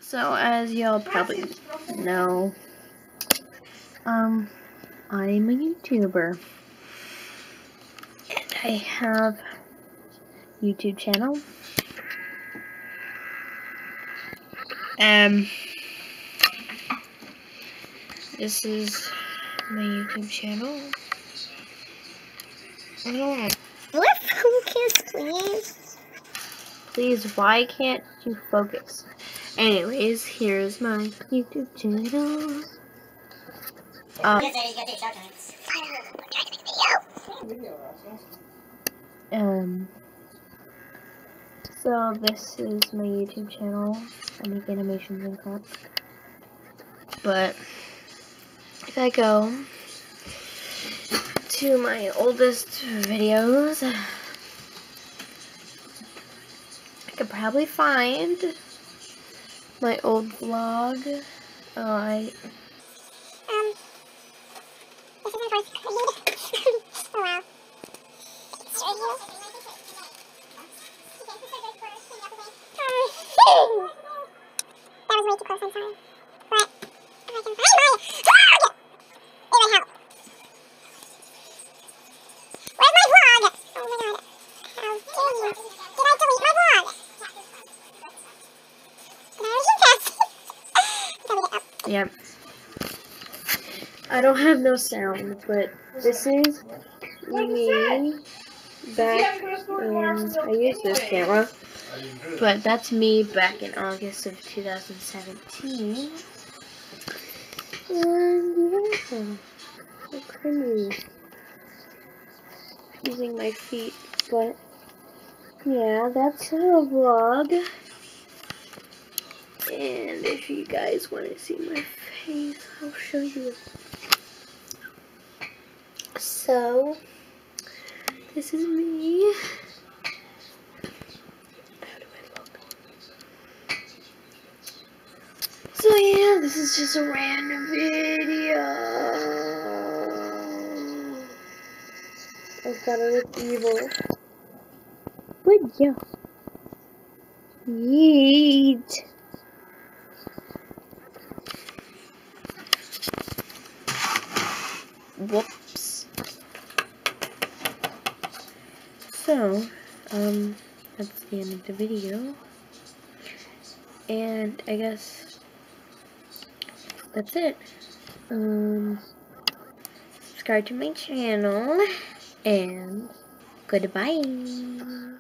So as y'all probably know, I'm a YouTuber, and I have a YouTube channel. This is my YouTube channel. I don't. Let's focus, please. Please, why can't you focus? Anyways, here's my YouTube channel. So this is my YouTube channel. I make animations and crap. But if I go to my oldest videos, I could probably find my old vlog. This is my voice. Oh wow. It's right here. That was way too close, I'm sorry. But if I can find my vlog, it would help. Where's my vlog? Oh my god. How dare you? Did I delete my vlog? Did I delete that? Delete it up. Yep. I don't have no sound, but this is me back when I used this camera. But that's me back in August of 2017. And yeah, so cringy. Using my feet, but yeah, that's a vlog. And if you guys want to see my face, I'll show you. So, this is me. How do I look? So yeah, this is just a random video. I thought it looked evil. But yeah. Yeet. Whoops. So, that's the end of the video. And I guess that's it. Subscribe to my channel and goodbye.